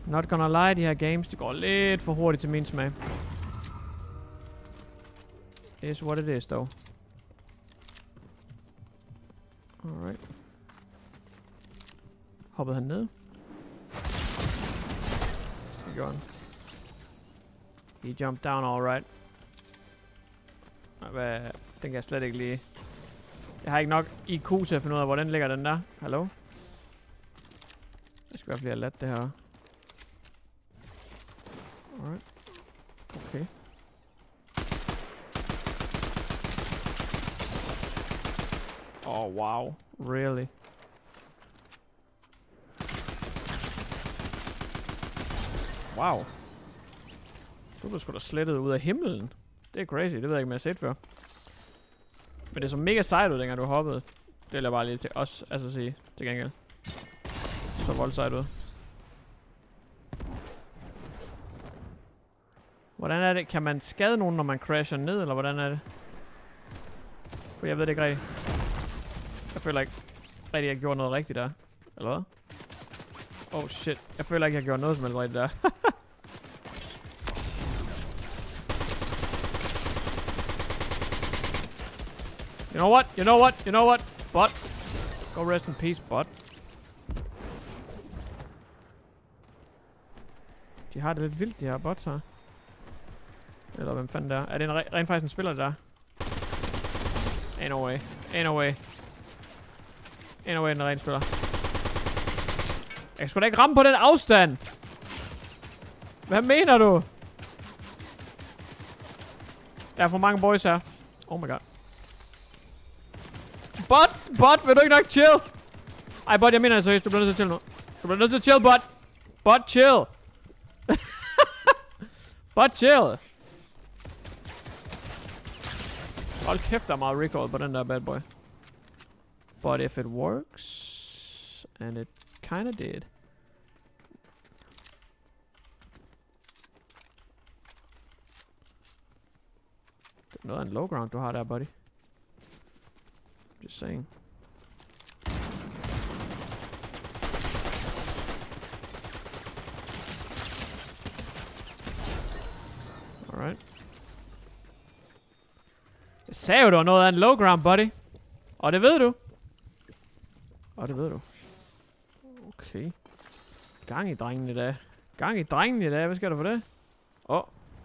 Not gonna lie, de her games, det går lidt for hurtigt til min smag. Is what it is, dog. Alright. Hoppede han ned? Det gjorde han. He jumped down alright. Hvad? Den kan jeg slet ikke lige... Jeg har ikke nok IQ til at finde ud af, hvordan ligger den der. Hallo? Jeg skal i hvert fald have ladt det her. Alright. Okay. Oh, wow. Really? Wow. Du blev sgu da slettet ud af himlen. Det er crazy. Det ved jeg ikke, om jeg har set før. Men det så mega sejt ud, dengang du hoppede. Det vil jeg bare lige til os, altså sige, til gengæld. Så voldsejt ud. Hvordan er det? Kan man skade nogen, når man crasher ned, eller hvordan er det? For jeg ved det ikke rigtigt. Jeg føler ikke rigtig, at jeg gjorde noget rigtigt der. Eller hvad? Oh shit. Jeg føler ikke, at jeg gjorde noget som helst rigtigt der. You know what? You know what? You know what? Bot. Go rest in peace, bot. De har det lidt vildt, de her bots her. Eller hvem fanden der er? Er det rent faktisk en spiller, der? Ain't no way. Ain't no way. Ain't no way, den er rent spiller. Jeg skulle da ikke ramme på den afstand! Hvad mener du? Der er for mange boys her. Oh my god. Bot, vil du ikke nok chill? Ej, bot, jeg mener det seriøst. Du bliver nødt til at chill nu. Du bliver nødt til at chill, bot. Bot, chill. Bot, chill. Hold kæft, der er meget recoil på den der bad boy. But if it works, and it kinda did. Det er noget af en low ground, du har der, buddy. Just saying. Alright. Jeg sagde jo, der var noget af en low ground, buddy. Og det ved du. Og det ved du. Okay. Gang i drengen i dag. Gang i drengen i dag. Hvad skal der for det? Åh.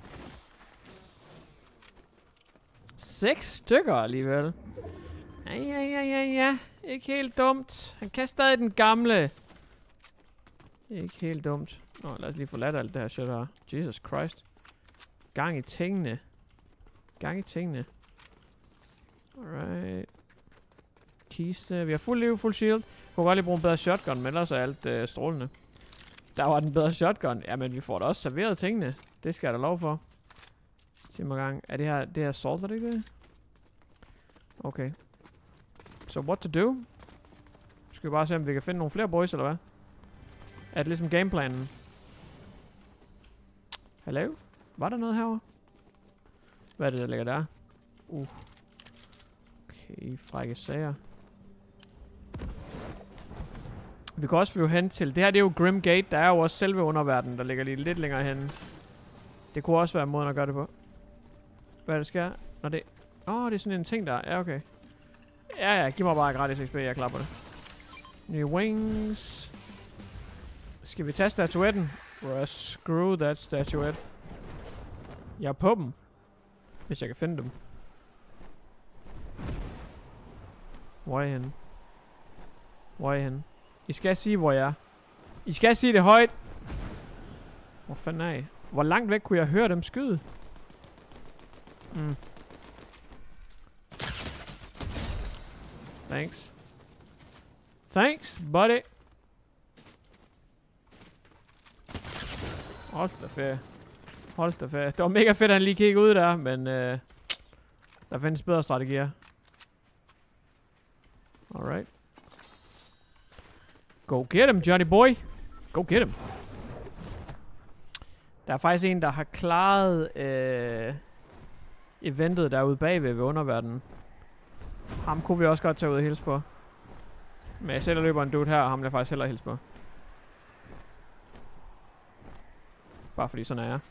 6 stykker alligevel. Ja. Ikke helt dumt. Han kan stadig den gamle. Ikke helt dumt. Nå, lad os lige få ladt alt det her shit her. Jesus Christ. Gang i tingene. Gang i tingene. Alright. Kiste. Vi har fuld liv, fuld shield. Kunne godt lige bruge en bedre shotgun, men ellers er alt strålende. Der var den bedre shotgun. Jamen, vi får da også serveret tingene. Det skal jeg da lov for. Sig mig gang. Er det her salt, er det ikke det? Okay. So what to do? Skal vi bare se, om vi kan finde nogle flere boys, eller hvad? Er det ligesom gameplanen? Hallo? Var der noget herovre? Hvad er det, der ligger der? Okay, frække sager. Vi kan også flyve hen til... Det her, det er jo Grim Gate. Der er jo også selve underverdenen, der ligger lige lidt længere henne. Det kunne også være måden at gøre det på. Hvad er det sker? Når det... det er sådan en ting der. Ja, okay. Ja, giv mig bare gratis XP, jeg er klar på det. New wings. Skal vi tage statuetten? Screw that statuette. Jeg er på dem. Hvis jeg kan finde dem. Hvor er I henne? Hvor er I henne? I skal sige, hvor jeg er. I skal sige det højt. Hvor fanden er I? Hvor langt væk kunne jeg høre dem skyde? Thanks. Thanks, buddy. Hold da ferie. Hold da ferie. Det var mega fedt, at han lige kiggede ud der, men der findes bedre strategier. Alright. Go get him, Johnny boy. Go get him. Der er faktisk en, der har klaret eventet derude bagved ved underverdenen. Ham kunne vi også godt tage ud og hilse på. Men jeg selv løber en dude her, og ham vil jeg faktisk hellere hilse på. Bare fordi sådan er jeg.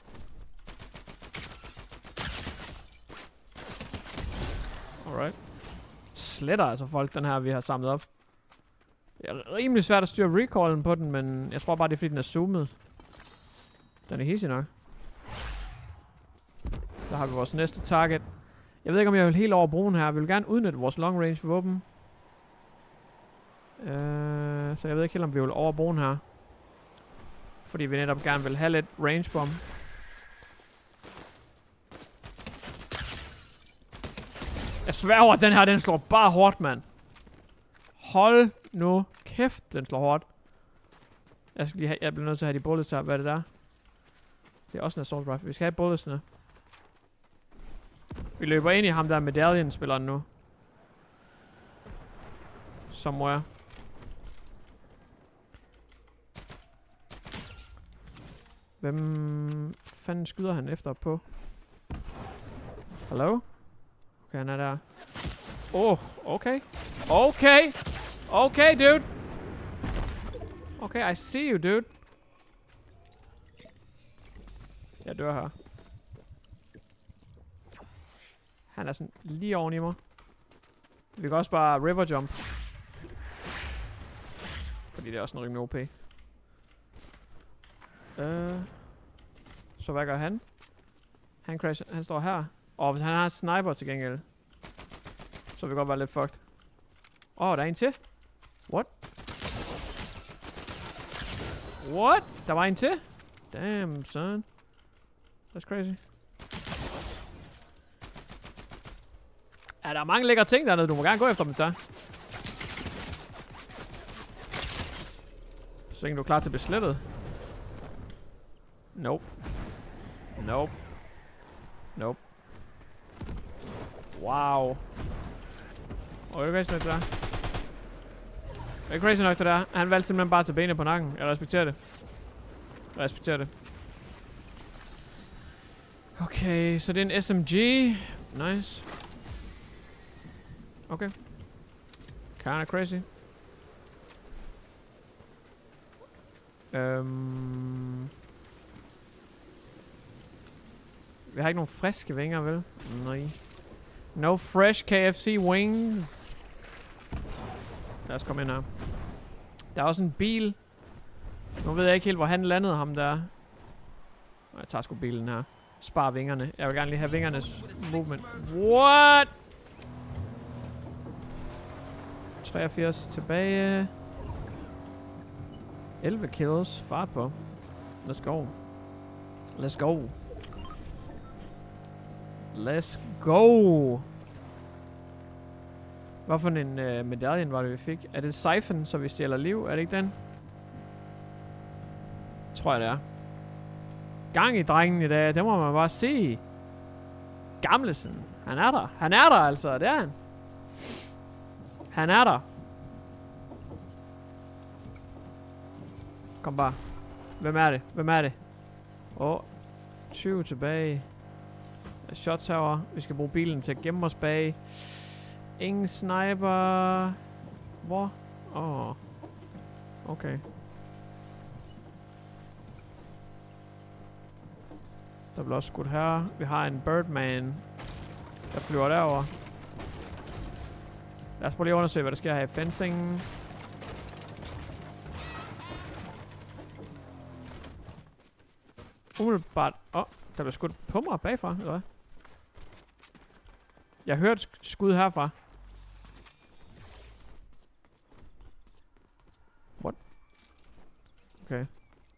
Alright. Sletter altså folk, den her, vi har samlet op. Det er rimelig svært at styre recallen på den, men jeg tror bare, det er fordi, den er zoomet. Den er hissig nok. Der har vi vores næste target. Jeg ved ikke, om jeg vil helt over broen her. Vi vil gerne udnytte vores long range våben. Så jeg ved ikke helt, om vi vil over broen her. Fordi vi netop gerne vil have lidt range bomb. Jeg sværger, at den her, den slår bare hårdt, Hold nu kæft, den slår hårdt. Jeg bliver nødt til at have de bullets her. Hvad er det der? Det er også en assault rifle. Vi skal have bulletsene. Vi løber ind i ham der medallion-spilleren nu. Somewhere. Hvem fanden skyder han efter på? Hallo? Okay, han er der. Okay. Okay, dude. Okay, I see you, dude. Jeg dør her. Han er sådan lige oven i mig. Vi kan også bare river jump. Fordi det er også en rimelig OP. Så hvad gør han? Han står her. Hvis han har en sniper til gengæld. Så vil det godt være lidt fucked. Der er en til. What? Der var en til? Damn, son. That's crazy. Ja, der er mange lækre ting dernede. Du må gerne gå efter dem, der. Så længe du er klar til at blive slettet. Nope. Wow. Det er crazy nok, det der. Det er crazy nok, det der. Han valgte simpelthen bare at tage benene på nakken. Jeg respekterer det. Okay, så det er en SMG. Nice. Okay. Kinda crazy. Vi har ikke nogen friske vinger, vel? Nej. No fresh KFC wings. Lad os komme ind her. Der er også en bil. Nu ved jeg ikke helt, hvor han landede ham der. Jeg tager sgu bilen her. Spar vingerne. Jeg vil gerne lige have vingernes movement. What? 83 tilbage. 11 kills. Fart på. Let's go. Hvad for en medaljen var det, vi fik? Er det Siphon, så vi stjæler liv? Er det ikke den? Tror jeg, det er. Gang i drengen i dag. Det må man bare se. Gamlesen. Han er der altså. Det er han. Han er der. Kom bare. Hvem er det? 20 tilbage. Shots herovre. Vi skal bruge bilen til at gemme os bag. Ingen sniper. Hvor? Okay. Der bliver også skudt her. Vi har en Birdman, der flyver derover. Lad os prøve lige at undersøge, hvad der sker her i fencingen. Umiddelbart. Der bliver skudt på mig bagfra, eller hvad? Jeg hørte skud herfra. What? Okay.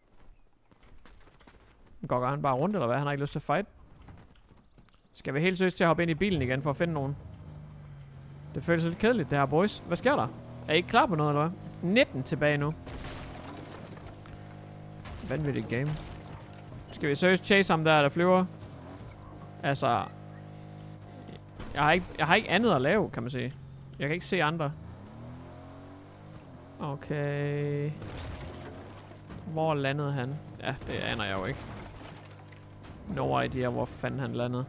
Går han bare rundt, eller hvad? Han har ikke lyst til at fight. Skal vi helt seriøst til at hoppe ind i bilen igen for at finde nogen? Det føles lidt kedeligt, det her, boys. Hvad sker der? Er I ikke klar på noget, eller hvad? 19 tilbage nu. Vanvittigt game. Skal vi seriøst chase ham der flyver? Altså... Jeg har ikke andet at lave, kan man sige. Jeg kan ikke se andre. Okay. Hvor landede han? Ja, det aner jeg jo ikke. No idea, hvor fanden han landede.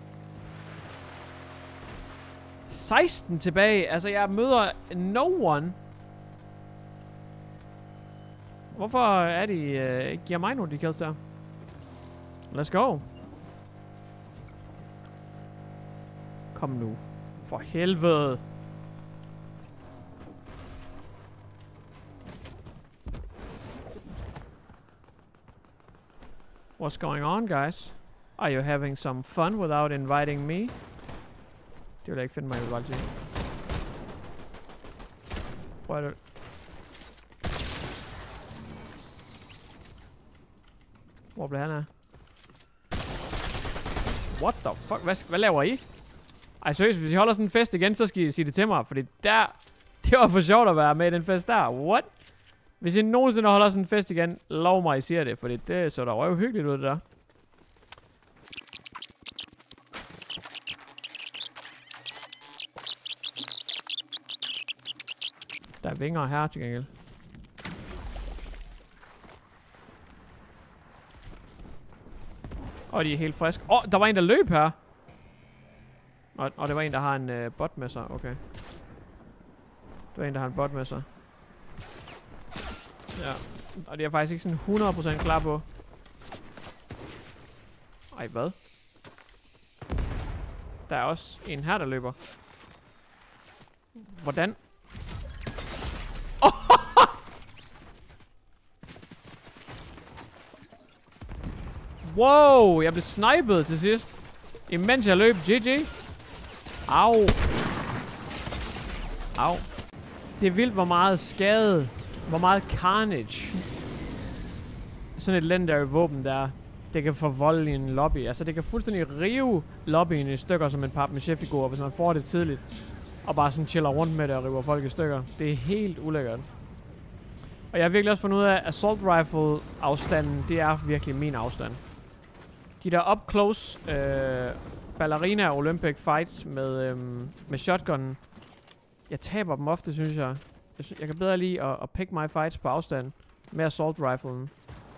16 tilbage. Altså, jeg møder no one. Hvorfor er de ikke giver mig nogle de kills der? Let's go. Kom nu. For helvede. What's going on, guys? Are you having some fun without inviting me? Det vil jeg ikke finde mig, jeg vil bare sige. Prøv at... Hvor blev han af? What the fuck? Hvad laver I? Ej, seriøst, hvis I holder sådan en fest igen, så skal I sige det til mig. Fordi der... Det var for sjovt at være med i den fest der. What? Hvis I nogensinde holder sådan en fest igen, lov mig, I siger det. Fordi det så der røv hyggeligt ud, det der. Der er vinger her til gengæld. Og de er helt friske. Der var en, der løb her. Og det var en, der har en bot med sig. Okay. Det var en, der har en bot med sig. Ja. Og det er faktisk ikke sådan 100% klar på. Ej, hvad? Der er også en her, der løber. Hvordan? Wow, jeg blev snipet til sidst. Imens jeg løb. GG. Au. Au. Det er vildt, hvor meget skade, hvor meget carnage sådan et legendary våben der, det kan forvolde i en lobby. Altså det kan fuldstændig rive lobbyen i stykker som en papmaché-figur, hvis man får det tidligt. Og bare sådan chiller rundt med det og river folk i stykker. Det er helt ulækkert. Og jeg har virkelig også fundet ud af, at assault rifle afstanden, det er virkelig min afstand. De der up close ballerina Olympic fights med shotgunnen, jeg taber dem ofte, synes jeg. Jeg kan bedre lide at pick my fights på afstand med assault riflen.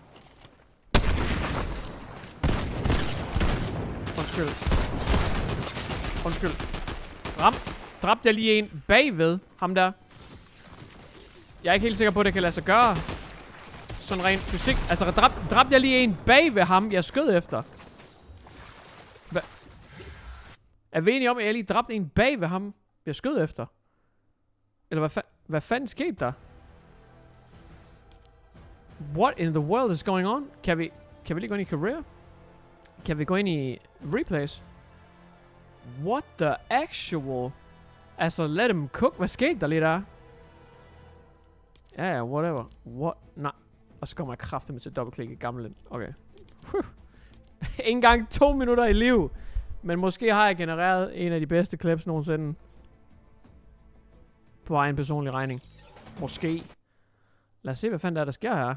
Undskyld. Dræbte jeg lige en bagved ham der. Jeg er ikke helt sikker på, at det kan lade sig gøre. Sådan rent fysik. Altså, dræbte jeg lige en bagved ham, jeg skød efter. Er vi enige om, at jeg lige dræbte en bagved ham, jeg skød efter? Eller hvad fanden skete der? What in the world is going on? Kan vi lige gå ind i career? Kan vi gå ind i replays? What the actual? Altså, let them cook. Hvad skete der lige der? Ja, whatever. What? Nej. Og så kommer jeg kraftedeme til at dobbeltklikke i gamle. Okay. Ikke engang 2 minutter i liv. Men måske har jeg genereret en af de bedste clips nogensinde. På egen personlig regning. Måske. Lad os se, hvad fanden der sker her.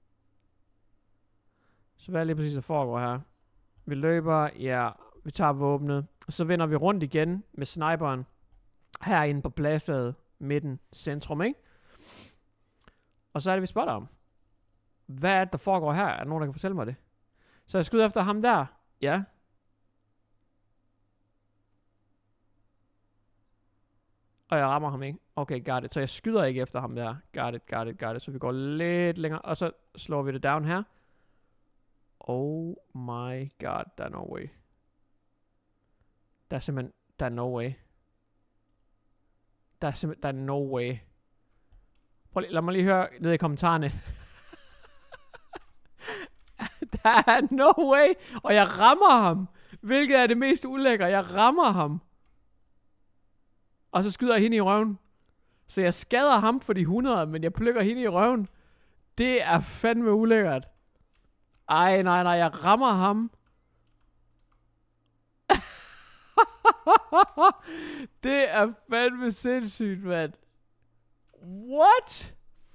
Så hvad er lige præcis, der foregår her? Vi løber, ja, vi tager våbnet. Og så vender vi rundt igen med sniperen. Herinde på pladsen, midten, centrum, ikke? Og så er det, vi spotter ham. Hvad er det, der foregår her? Er der nogen, der kan fortælle mig det? Så jeg skyder efter ham der. Ja. Og jeg rammer ham ikke. Okay, got it. Så jeg skyder ikke efter ham der. Got it. Så vi går lidt længere. Og så slår vi det down her. Oh my god. Der er no way. Der er simpelthen... Der er no way. Der er no way. Prøv lige, lad mig lige høre ned i kommentarerne. Der er no way. Og jeg rammer ham. Hvilket er det mest ulækre. Jeg rammer ham. Og så skyder jeg hende i røven. Så jeg skader ham for de 100, men jeg plukker hende i røven. Det er fandme ulækkert. Ej, nej, jeg rammer ham. Det er fandme sindssygt, mand. What?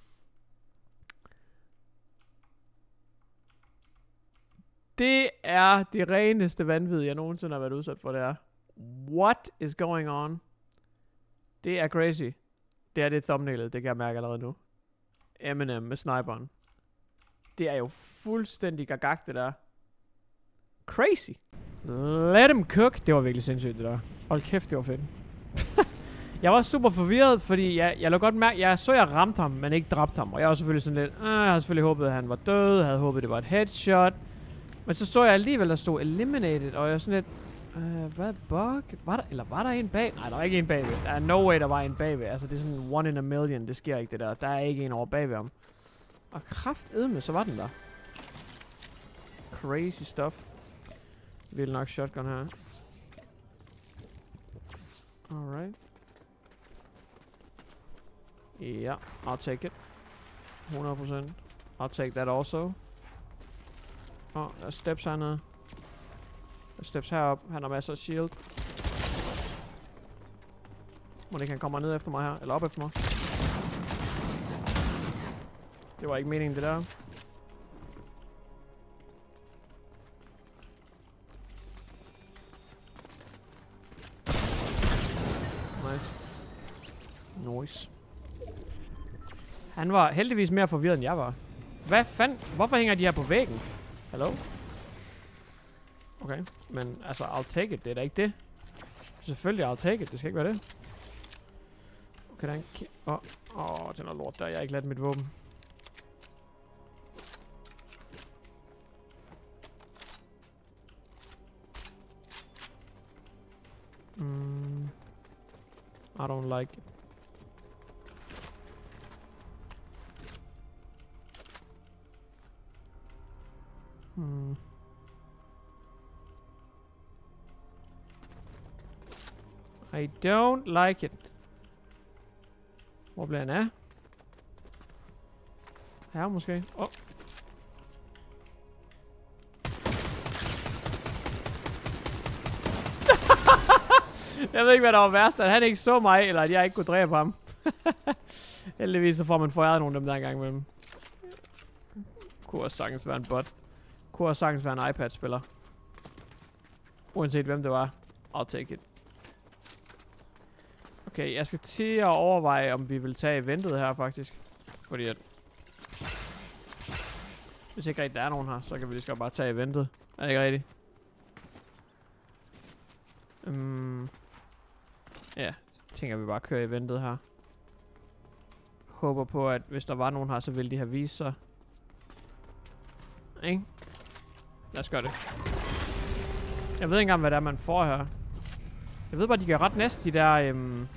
Det er det reneste vanvid, jeg nogensinde har været udsat for, det er. What is going on? Det er crazy. Det er det thumbnailet, det kan jeg mærke allerede nu. Eminem med sniperen. Det er jo fuldstændig gagagt, det der. Crazy. Let them cook. Det var virkelig sindssygt, det der. Hold kæft, det var fedt. Jeg var super forvirret, fordi jeg lå godt mærke, jeg ramte ham, men ikke dræbte ham. Og jeg var selvfølgelig sådan lidt, jeg havde selvfølgelig håbet, at han var død. Jeg havde håbet, det var et headshot. Men så jeg alligevel, der stod eliminated, og jeg er sådan lidt... hvad bug? Var der en bag? Nej, der var ikke en bagved. Der er no way, der var en bagved. Altså, det er sådan one in a million. Det sker ikke, det der. Der er ikke en over bagved ham. Og kraftedme, så var den der. Crazy stuff. Vil nok shotgun her. Alright. Ja, I'll take it. 100%. I'll take that also. Der er steps hernede. Der er steps herop. Han har masser af shield. Må det ikke han kommer ned efter mig her? Eller op efter mig? Det var ikke meningen, det der. Nice. Han var heldigvis mere forvirret, end jeg var. Hvad fanden? Hvorfor hænger de her på væggen? Hallo? Okay, men altså, I'll take it. Det er da ikke det. Selvfølgelig, I'll take it. Det skal ikke være det. Okay, der er en den er lort der. Jeg har ikke ladt mit våben. I don't like it. I don't like it. Hvor bliver han af? Her måske. Jeg ved ikke, hvad der var værst, at han ikke så mig, eller at jeg ikke kunne dræbe ham. Heldigvis så får man foræret nogle af dem der engang imellem. Kunne også sagtens være en bot. Kunne også sagtens være en iPad-spiller. Uanset hvem det var. I'll take it. Okay, jeg skal til at overveje, om vi vil tage eventet her faktisk. Fordi at... Hvis ikke rigtig der er nogen her, så kan vi lige så bare tage eventet. Er det ikke rigtigt? Ja, tænker vi bare kører eventet her. Håber på, at hvis der var nogen her, så ville de have vist sig. Ikke? Lad os gøre det. Jeg ved ikke engang, hvad det er, man får her. Jeg ved bare, de gør ret næst, de der...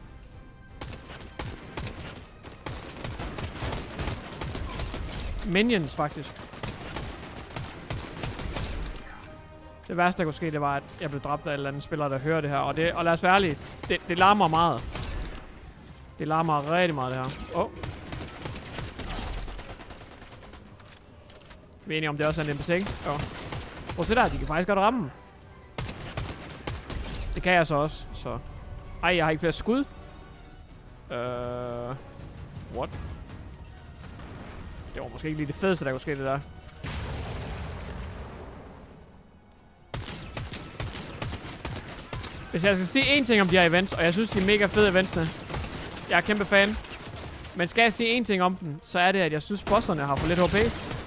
minions, faktisk. Det værste, der kunne ske, det var, at jeg blev dræbt af en eller anden spiller, der hører det her. Og lad os være ærlige, det larmer meget. Det larmer rigtig meget, det her. Vi er enige om, det også er en NPC, ikke? Prøv at se der, de kan faktisk godt ramme. Det kan jeg så også, så... Ej, jeg har ikke flere skud. What? Det var måske ikke lige det fedeste, der kunne ske, det der. Hvis jeg skal sige én ting om de her events, og jeg synes, de er mega fede eventsene. Jeg er kæmpe fan. Men skal jeg sige én ting om dem, så er det, at jeg synes, bosserne har for lidt HP.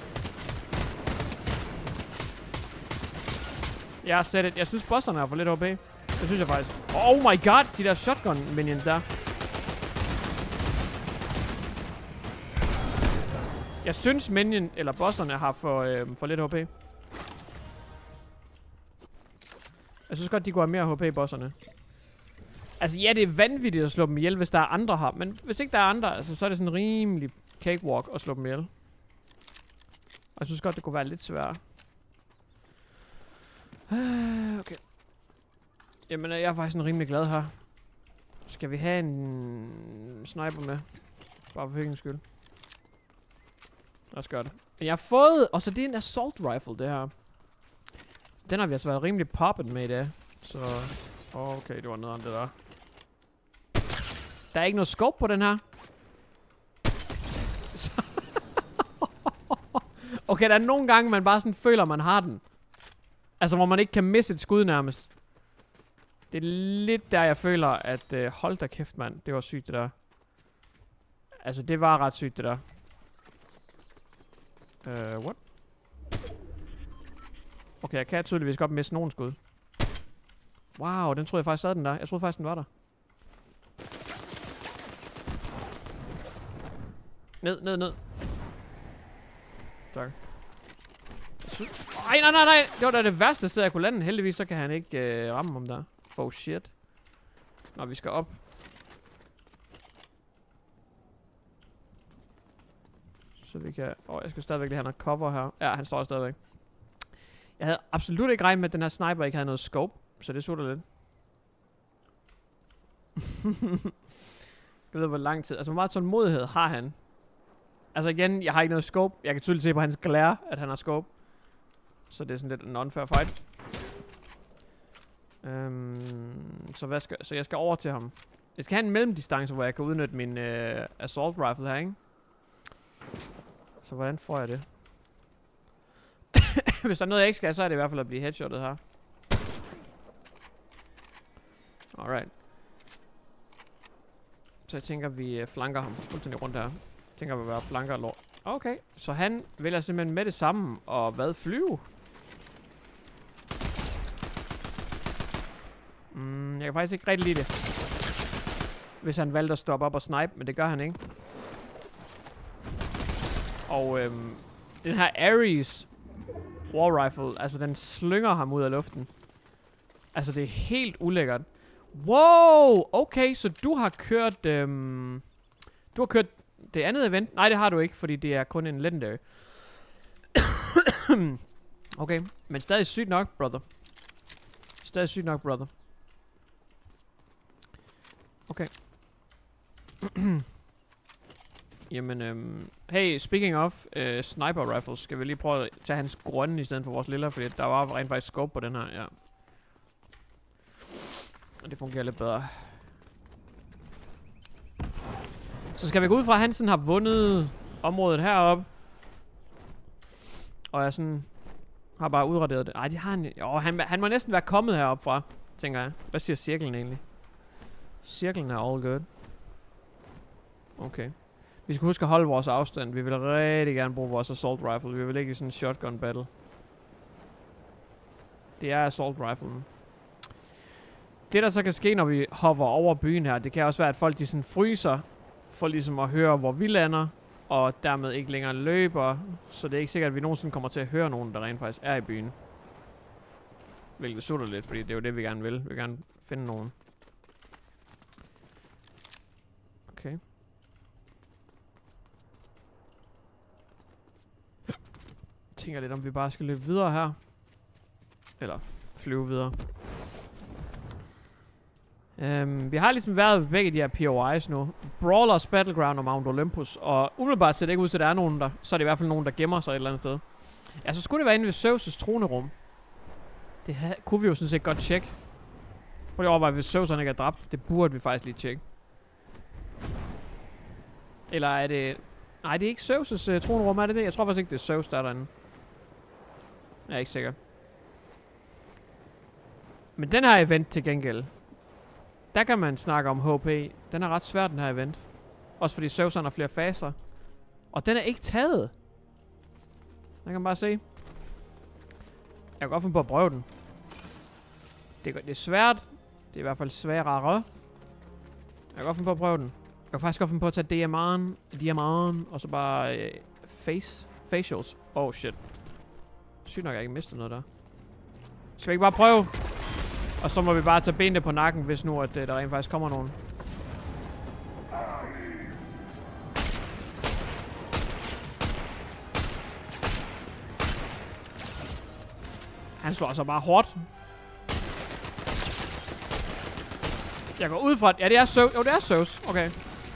Jeg har set det. Jeg synes, bosserne har for lidt HP. Det synes jeg faktisk. Oh my god, de der shotgun minions der. Jeg synes, minion eller bosserne har for lidt HP. Jeg synes godt, de går mere HP, bosserne. Altså, ja, det er vanvittigt at slå dem ihjel, hvis der er andre her. Men hvis ikke der er andre, altså, så er det sådan en rimelig cakewalk at slå dem ihjel. Og jeg synes godt, det kunne være lidt sværere. Okay. Jamen, jeg er faktisk en rimelig glad her. Skal vi have en sniper med? Bare for hyggens skyld. Lad os gøre det. Men jeg har fået... Og så det er en assault rifle, det her. Den har vi altså været rimelig poppet med i dag. Så... Okay, det var nederen det der. Der er ikke noget scope på den her. Okay, der er nogle gange, man bare sådan føler, man har den. Altså, hvor man ikke kan misse et skud nærmest. Det er lidt der, jeg føler, at... hold da kæft, mand. Det var sygt, det der. Altså, det var ret sygt, det der. What? Okay, jeg kan tydeligvis godt miste nogen skud. Wow, den troede jeg faktisk sad den der. Jeg troede faktisk, den var der. Ned. Tak. Ej, nej. Det var da det værste sted, jeg kunne lande. Heldigvis så kan han ikke ramme ham der. For shit. Nå, vi skal op. Så vi kan... jeg skal stadigvæk lige have noget cover her. Ja, han står der stadigvæk. Jeg havde absolut ikke regnet med, at den her sniper ikke havde noget scope. Så det sutter lidt. Jeg ved, hvor lang tid... Altså, hvor meget tålmodighed har han? Altså igen, jeg har ikke noget scope. Jeg kan tydeligt se på hans glare, at han har scope. Så det er sådan lidt en unfair fight. Så jeg skal over til ham. Jeg skal have en mellemdistance, hvor jeg kan udnytte min assault rifle her, ikke? Så hvordan får jeg det? Hvis der er noget, jeg ikke skal, så er det i hvert fald at blive headshottet her. Alright. Så jeg tænker, vi flanker ham fuldstændig rundt her. Jeg tænker, vi vil være flanker lort. Okay, så han vælger simpelthen med det samme. Og hvad? Flyve? Jeg kan faktisk ikke rigtig lide det. Hvis han valgte at stoppe op og snipe, men det gør han ikke. Og den her Ares war rifle, altså den slynger ham ud af luften. Altså det er helt ulækkert. Wow, okay, så du har kørt det andet event. Nej, det har du ikke, fordi det er kun en legendary. Okay, men stadig sygt nok, brother. Stadig sygt nok, brother. Okay. Jamen, hey, speaking of sniper rifles, skal vi lige prøve at tage hans grønne i stedet for vores lille, fordi der var rent faktisk scope på den her, ja. Og det fungerer lidt bedre. Så skal vi gå ud fra, at han sådan har vundet området heroppe. Og jeg sådan har bare udraderet det. Ej, det har han... Jo, han må næsten være kommet heroppe fra, tænker jeg. Hvad siger cirklen egentlig? Cirklen er all good. Okay. Vi skal huske at holde vores afstand. Vi vil rigtig gerne bruge vores assault rifle. Vi vil ikke i sådan en shotgun battle. Det er assault riflen. Det der så kan ske, når vi hopper over byen her, det kan også være, at folk de sådan fryser, for ligesom at høre, hvor vi lander, og dermed ikke længere løber. Så det er ikke sikkert, at vi nogensinde kommer til at høre nogen, der rent faktisk er i byen. Hvilket sutter lidt, fordi det er jo det, vi gerne vil. Vi vil gerne finde nogen. Okay. Jeg tænker lidt, om vi bare skal løbe videre her. Eller flyve videre. Vi har ligesom været ved begge de her POI's nu. Brawlers, Battleground og Mount Olympus. Og umiddelbart ser det ikke ud til, at der er nogen der. Så er det i hvert fald nogen, der gemmer sig et eller andet sted. Ja, så skulle det være inde ved Zeus' tronerum. Det her kunne vi jo sådan set godt tjekke. Prøv lige at overveje, hvis Zeus han ikke er dræbt. Det burde vi faktisk lige tjekke. Eller er det... Nej, det er ikke Zeus' tronerum, er det det? Jeg tror faktisk ikke, det er Zeus, der er derinde. Jeg er ikke sikker. Men den her event til gengæld, der kan man snakke om HP. Den er ret svær, den her event. Også fordi Zeus har flere faser. Og den er ikke taget. Der kan man bare se. Jeg kan godt finde på at prøve den. Det er svært. Det er i hvert fald sværere. Jeg kan godt finde på at prøve den. Jeg kan faktisk godt finde på at tage DMR'en, og så bare facials. Oh shit. Sygt nok, jeg ikke mistet noget der. Skal vi ikke bare prøve? Og så må vi bare tage benene på nakken, hvis nu at der rent faktisk kommer nogen. Han slår altså bare hårdt. Jeg går ud fra... Ja, det er Zeus. Jo, det er Zeus. Okay.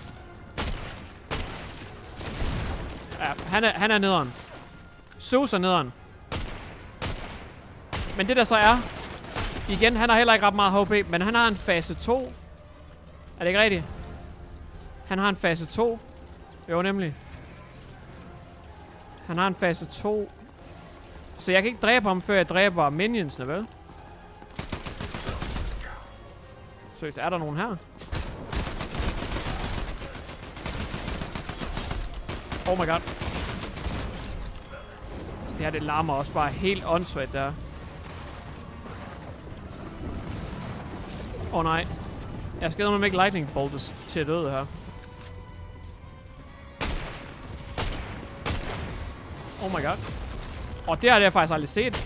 Ja, han er nederen. Zeus er nederen. Men det der så er... Igen, han har heller ikke ret meget HP, men han har en fase 2. Er det ikke rigtigt? Han har en fase 2. Jo, nemlig. Han har en fase 2. Så jeg kan ikke dræbe ham, før jeg dræber minionsene, vel? Seriøst, er der nogen her? Oh my god. Det her, det larmer også bare helt åndssvagt der. Åh nej. Jeg skal med ikke lightning bolts til at døde her. Oh my god. Og det har jeg faktisk aldrig set.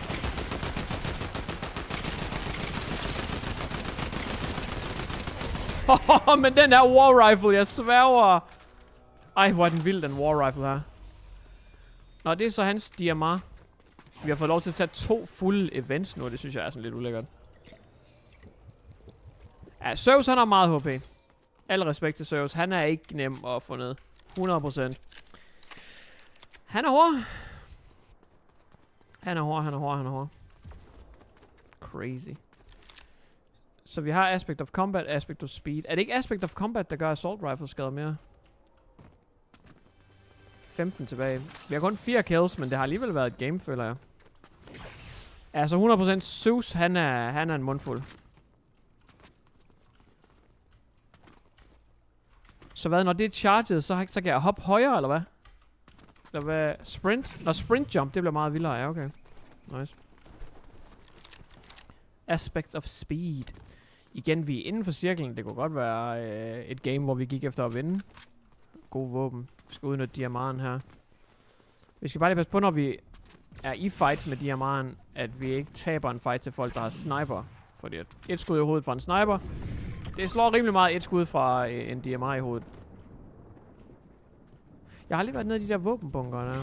Men den her war rifle, jeg sværger. Ej, hvor er den vild, den war rifle her. Nå, det er så hans DMR. Vi har fået lov til at tage 2 fulde events nu, og det synes jeg er sådan lidt ulækkert. Ja, Zeus han har meget HP. Al respekt til Zeus. Han er ikke nem at få ned. 100%. Han er hård. Han er hård. Crazy. Så vi har Aspect of Combat, Aspect of Speed. Er det ikke Aspect of Combat, der gør Assault Rifle skader mere? 15 tilbage. Vi har kun 4 kills, men det har alligevel været et game, føler jeg. Altså 100% Zeus, han er en mundfuld. Så hvad, når det er charged, så kan jeg hoppe højere, eller hvad? Eller hvad? Sprint? Når sprint jump, det bliver meget vildere. Ja, okay. Nice. Aspect of speed. Igen, vi er inden for cirklen. Det kunne godt være et game, hvor vi gik efter at vinde. God våben. Vi skal udnytte DMR'en her. Vi skal bare lige passe på, når vi er i fights med DMR'en, at vi ikke taber en fight til folk, der har sniper. Fordi at et skud i hovedet fra en sniper, det slår rimelig meget et skud fra en DMR i hovedet. Jeg har lige været nede i de der våbenbunker der.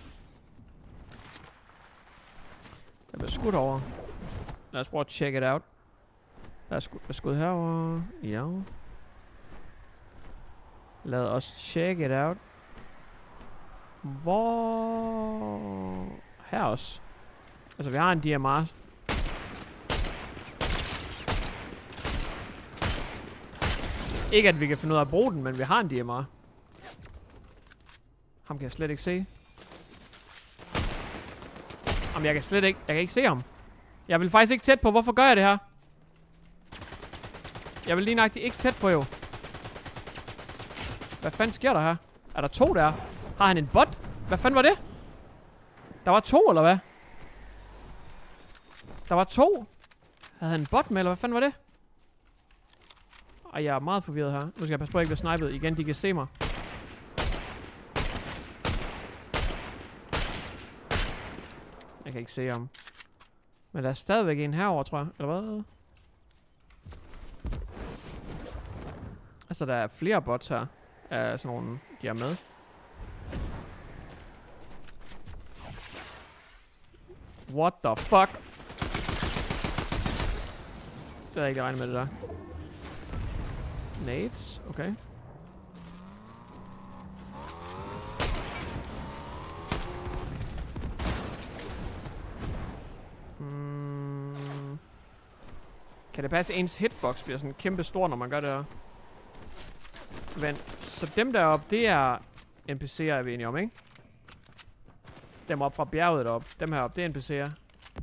Jeg bliver skudt over. Lad os prøve at check it out. Der er skud herover. Ja. Lad os check it out. Hvor... Her også. Altså vi har en DMR. Ikke at vi kan finde ud af at bruge den, men vi har en DMR. Ham kan jeg slet ikke se. Jamen jeg kan ikke se ham. Jeg vil faktisk ikke tæt på. Hvorfor gør jeg det her? Jeg vil lige nøjagtigt ikke tæt på jo. Hvad fanden sker der her? Er der 2 der? Har han en bot? Hvad fanden var det? Der var 2 eller hvad? Der var 2. Havde han en bot med eller hvad fanden var det? Ej, jeg er meget forvirret her. Nu skal jeg passe på at jeg ikke bliver snipet. Igen, de kan se mig. Jeg kan ikke se ham. Men der er stadigvæk en herover, tror jeg. Eller hvad? Altså, der er flere bots her. Af sådan nogle, de er med. What the fuck? Det havde jeg ikke regnet med det der. Nades, okay. Kan det passe, ens hitbox bliver sådan kæmpe stor, når man gør det her? Vent, så dem deroppe, det er NPC'er, er vi enige om, ikke? Dem op fra bjerget deroppe. Dem heroppe, det er NPC'er.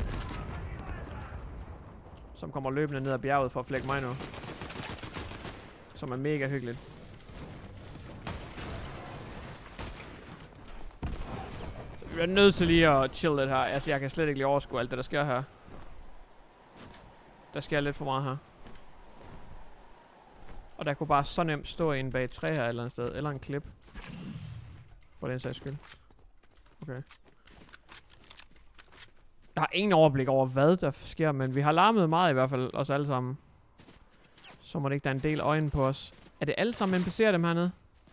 Som kommer løbende ned ad bjerget for at flække mig nu. Som er mega hyggeligt. Vi er nødt til lige at chill lidt her. Altså, jeg kan slet ikke lige overskue alt det, der sker her. Der sker lidt for meget her. Og der kunne bare så nemt stå en bag et træ her et eller andet sted. Eller en klip. For den sags skyld. Okay. Jeg har ingen overblik over, hvad der sker, men vi har larmet meget i hvert fald, os alle sammen. Så må det ikke, der er en del øjne på os. Er det alle sammen NPC'er dem hernede?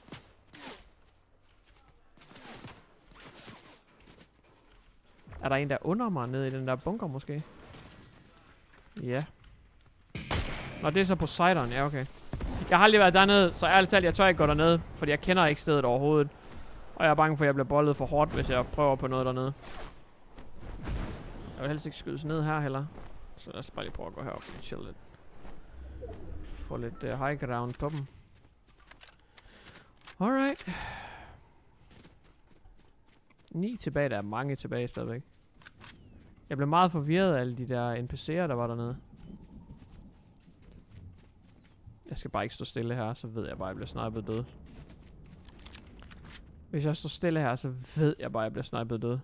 Er der en, der er under mig nede i den der bunker måske? Ja. Nå, det er så Poseidon. Ja, okay. Jeg har aldrig været dernede, så ærligt talt, jeg tør ikke gå dernede, fordi jeg kender ikke stedet overhovedet. Og jeg er bange for, at jeg bliver bollet for hårdt, hvis jeg prøver på noget dernede. Jeg vil helst ikke skydes ned her heller. Så lad os bare lige prøve at gå herop og chill lidt. Få lidt high ground på dem. Alright. 9 tilbage, der er mange tilbage stadigvæk. Jeg blev meget forvirret af alle de der NPC'er, der var dernede. Jeg skal bare ikke stå stille her, så ved jeg bare, at jeg bliver snipet død. Hvis jeg står stille her, så ved jeg bare, at jeg bliver snipet død.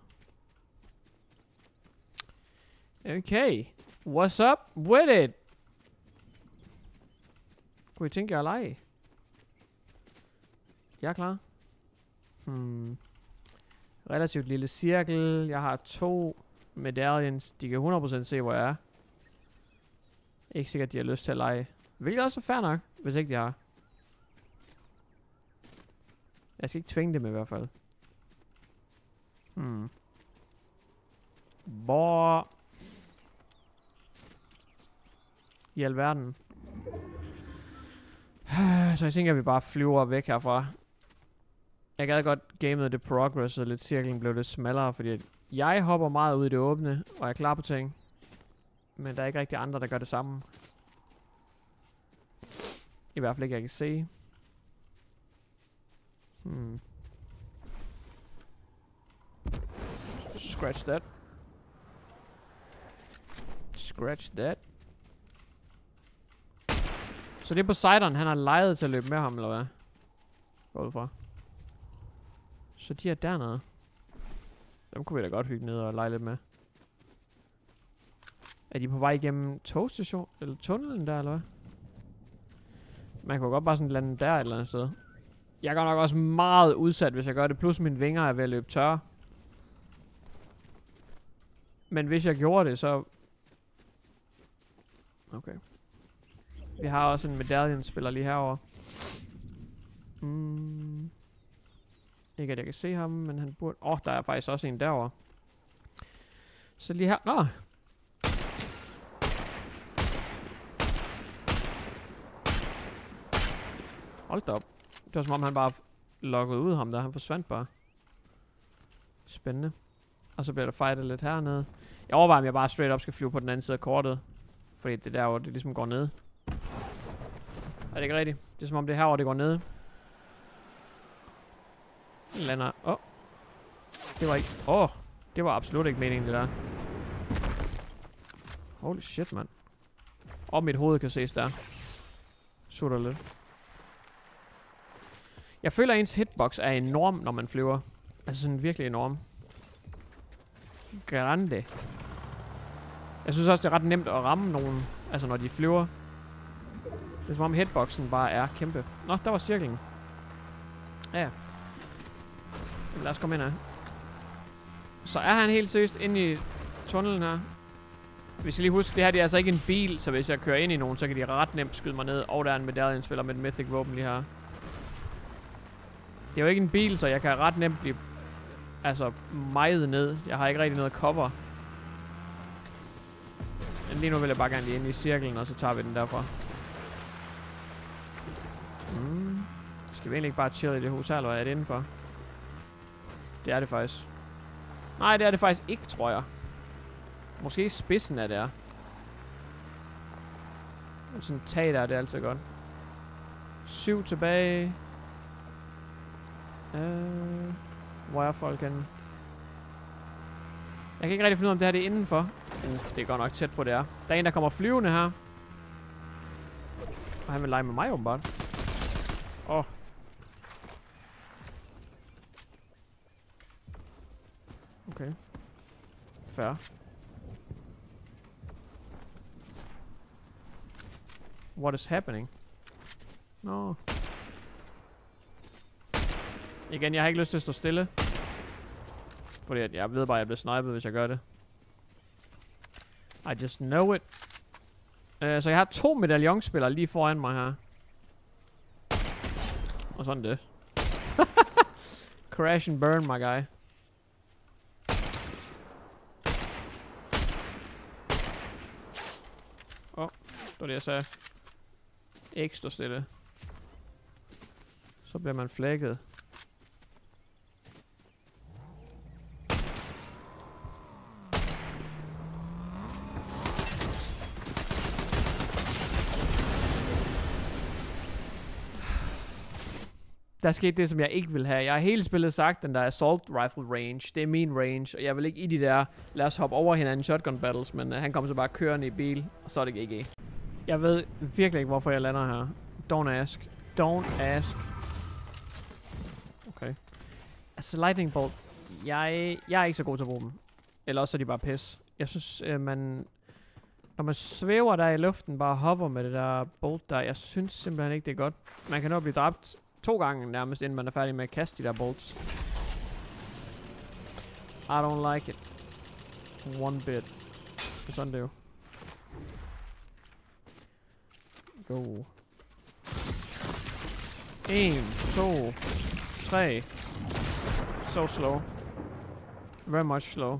Okay. What's up with it? Kunne I tænke jer at lege? Jeg er klar. Relativt lille cirkel. Jeg har 2 medallions. De kan 100% se, hvor jeg er. Ikke sikkert, de har lyst til at lege. Hvilket også er fair nok, hvis ikke de har. Jeg skal ikke tvinge dem i hvert fald. Hvor i alverden. Så jeg tænker, at vi bare flyver væk herfra. Jeg gad godt gamet det progress, og lidt cirklen blev lidt smallere, fordi jeg hopper meget ud i det åbne, og er klar på ting. Men der er ikke rigtig andre, der gør det samme. I hvert fald ikke, jeg kan se. Scratch that. Scratch that. Så det er Poseidon, han har lejet til at løbe med ham, eller hvad? Går ud fra. Så de er dernede. Dem kunne vi da godt hygge ned og lege lidt med. Er de på vej igennem togstation eller tunnelen der, eller hvad? Man kunne godt bare sådan lande der et eller andet sted. Jeg er nok også meget udsat, hvis jeg gør det. Plus mine vinger er ved at løbe tørre. Men hvis jeg gjorde det, så... Okay. Vi har også en medallion-spiller lige herovre. Ikke at jeg kan se ham, men han burde... der er faktisk også en derovre. Så lige her... Nå! Hold da op. Det var som om han bare loggede ud ham der. Han forsvandt bare. Spændende. Og så bliver der fightet lidt hernede. Jeg overvejer, om jeg bare straight up skal flyve på den anden side af kortet. Fordi det der, hvor det ligesom går ned. Er det ikke rigtigt? Det er som om det her, hvor det går ned. Den lander... Det var ikke... det var absolut ikke meningen, det der. Holy shit, mand. Mit hoved kan ses der. Sutter lidt. Jeg føler, at ens hitbox er enorm, når man flyver. Altså sådan virkelig enorm. Grande. Jeg synes også, det er ret nemt at ramme nogen. Altså når de flyver. Det er som om hitboxen bare er kæmpe. Nå, der var cirklen. Ja. Lad os komme ind her. Så er han helt seriøst inde i tunnelen her. Vi skal lige huske, det her det er altså ikke en bil. Så hvis jeg kører ind i nogen, så kan de ret nemt skyde mig ned. Og der er en medallion spiller med et mythic våben lige her. Det er jo ikke en bil, så jeg kan ret nemt blive... Altså, mejet ned. Jeg har ikke rigtig noget cover. Men lige nu vil jeg bare gerne lige ind i cirklen, og så tager vi den derfra. Skal vi egentlig ikke bare chille i det hus her, eller er det indenfor? Det er det faktisk. Nej, det er det faktisk ikke, tror jeg. Måske i spidsen af det er. Sådan en tag der, det er altid godt. 7 tilbage. Hvor er folk henne? Jeg kan ikke rigtig finde ud af, om det her det er indenfor. Det er godt nok tæt på, det er. Der er en, der kommer flyvende her. Og han vil lege med mig, åbenbart. Okay. Fair. What is happening? Nå. Igen, jeg har ikke lyst til at stå stille. Fordi jeg ved bare, at jeg bliver snipet, hvis jeg gør det. I just know it. Så jeg har 2 medaljonspillere lige foran mig her. Og sådan det. Crash and burn, my guy. Det var det, jeg sagde. Ikke stå stille. Så bliver man flækket. Der skete det, som jeg ikke vil have. Jeg har hele spillet sagt, den der assault rifle range. Det er min range, og jeg vil ikke i de der, lad os hoppe over hinanden shotgun battles, men han kommer så bare kørende i bil, og så er det GG. Jeg ved virkelig ikke, hvorfor jeg lander her. Don't ask. Don't ask. Okay. Altså, lightning bolt. Jeg er ikke så god til at bruge dem. Eller også er de bare pis. Jeg synes, når man svæver der i luften, bare hopper med det der bolt der, jeg synes simpelthen ikke, det er godt. Man kan nå at blive dræbt 2 gange nærmest, inden man er færdig med at kaste de der bolts. I don't like it. One bit. Det er sådan det jo. Go. 1, 2, 3. So slow. Very much slow.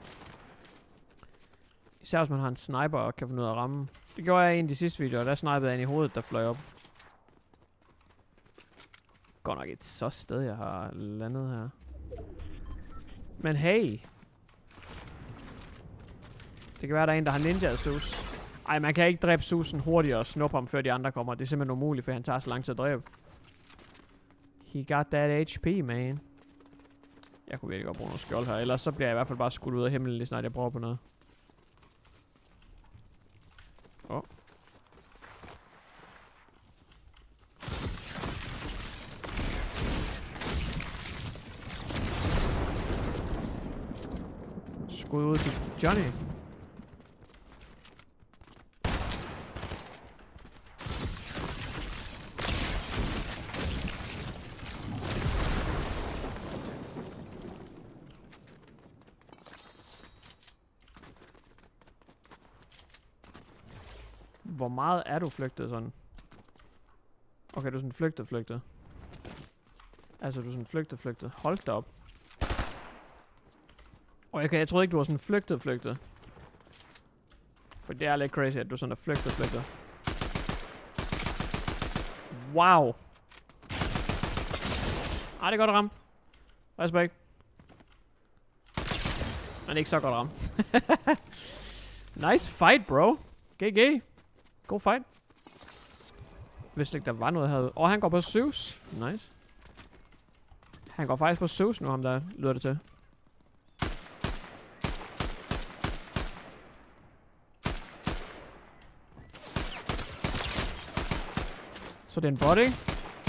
Især hvis man har en sniper og kan finde ud af at ramme. Det gjorde jeg i en af de sidste videoer. Der snipede jeg ind i hovedet, der fløj op. Godt nok et så sted, jeg har landet her. Men hey. Det kan være, der er en, der har ninja Zeus. Ej, man kan ikke dræbe Zeusen hurtigere og snuppe ham, før de andre kommer. Det er simpelthen umuligt, for han tager så lang tid at dræbe. He got that HP, man. Jeg kunne virkelig godt bruge noget skjold her. Ellers så bliver jeg i hvert fald bare skudt ud af himlen, lige snart jeg prøver på noget. Åh. Skud ud til Johnny. Hvor meget er du flygtet sådan? Okay, du er sådan flygtet. Altså, du er sådan flygtet. Hold da op. Okay, jeg troede ikke, du var sådan flygtet. For det er lidt crazy, at du sådan er flygtet. Wow. Ej, det er godt at ramme. Respekt. Men ikke så godt at ramme. Nice fight, bro. GG. God fight. Jeg vidste ikke, der var noget herude. Han går på Zeus. Nice. Han går faktisk på Zeus nu, ham der, lyder det til. Så det er en bot, ikke?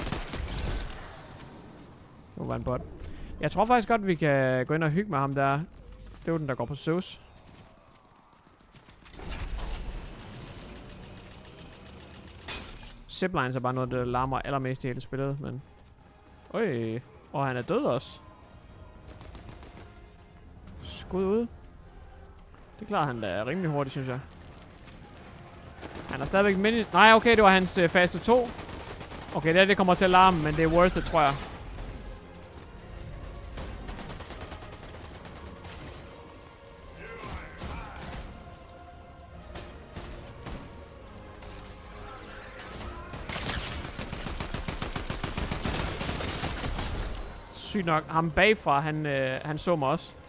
Det var en bot. Jeg tror faktisk godt, vi kan gå ind og hygge med ham der. Det er jo den, der går på Zeus. Ziplines er bare noget, der larmer allermest i hele spillet, men... Øj, og han er død også. Skud ud. Det klarer han da rimelig hurtigt, synes jeg. Han er stadigvæk mini... Nej, okay, det var hans fase 2. Okay, det kommer til at larme, men det er worth it, tror jeg. Sygt nok. Ham bagfra, han så mig også.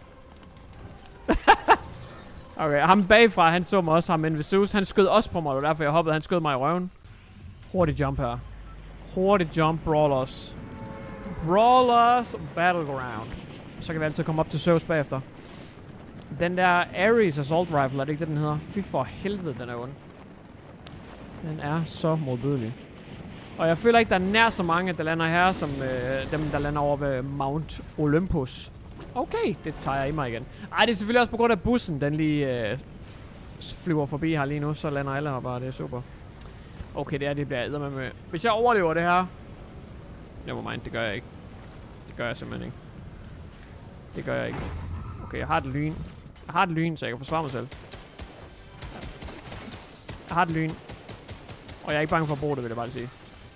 Okay, ham bagfra, han så mig også. Ham Invisius, han skød også på mig. Det var derfor, jeg hoppede. Han skød mig i røven. Hurtig jump her. Hurtig jump, brawlers. Brawlers Battleground. Så kan vi altid komme op til Zeus bagefter. Den der Ares Assault Rifle, er det ikke det, den hedder? Fy for helvede, den er ond. Den er så modbydelig. Og jeg føler ikke, der er nær så mange, der lander her, som dem, der lander over ved Mount Olympus. Okay, det tager jeg i mig igen. Ej, det er selvfølgelig også på grund af bussen, den lige flyver forbi her lige nu, så lander alle her bare, det er super. Okay, det bliver eddermame med. Hvis jeg overlever det her... Nevermind, det gør jeg ikke. Det gør jeg simpelthen ikke. Det gør jeg ikke. Okay, jeg har et lyn. Jeg har et lyn, så jeg kan forsvare mig selv. Jeg har et lyn. Og jeg er ikke bange for at bruge det, vil jeg bare sige.